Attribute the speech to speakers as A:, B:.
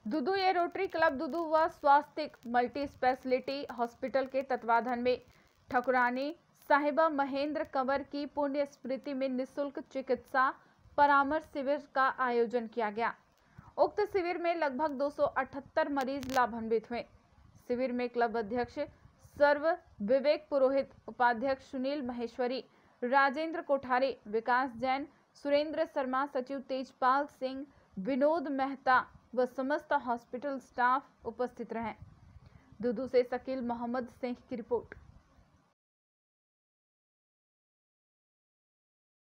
A: दुदू ये rotary club Dudu व स्वास्तिक multi speciality hospital के तत्वाधान में ठकुरानी साहिबा महेंद्र कंवर की पुण्य स्मृति में निःशुल्क चिकित्सा परामर्श शिविर का आयोजन किया गया। उक्त शिविर में लगभग 278 मरीज लाभान्वित हुए। शिविर में क्लब अध्यक्ष सर्व विवेक पुरोहित, उपाध्यक्ष सुनील महेश्वरी, राजेंद्र कोठारी, विकास जैन, सुरेंद्र शर्मा, सचिव तेजपाल सिंह, विनोद मेहता व समस्त हॉस्पिटल स्टाफ उपस्थित रहे। दुदू से शकील मोहम्मद सिंह की रिपोर्ट।